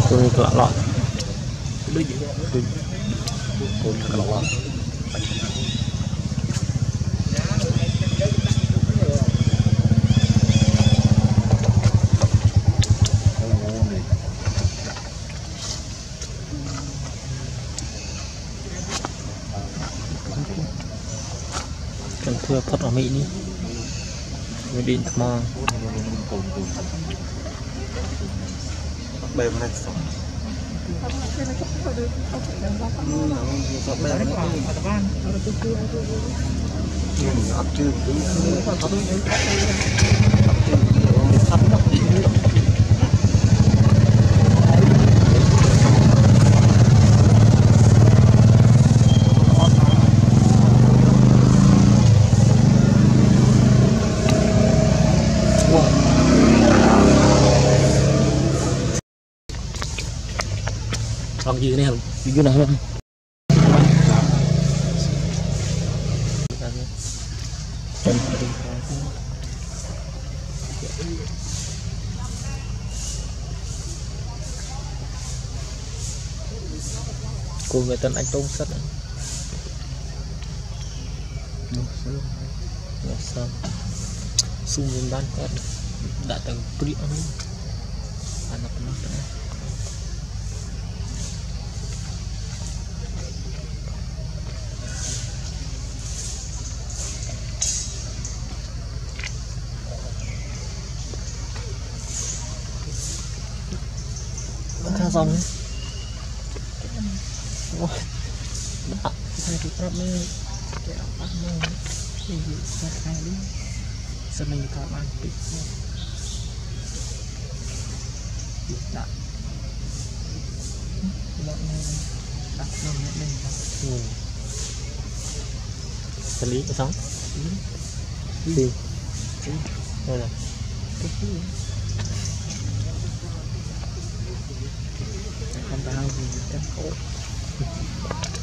tôi lọ lọ Đôi gì? Tôi lọ lọ. cần thưa phật ở Mỹ đi người điện mò Bèm này sống. còn gì này không gì nào không cô người tên anh Tôn sắt sao xung lên ban có đã từng pri anak anak thang xong ấy đã hai cái trap này cái bắt mông cái gì ra khai đi sao mình thả bàn bị đã bọn này đặt lên lên xử lý có sống gì đây là không bao gì chắc khổ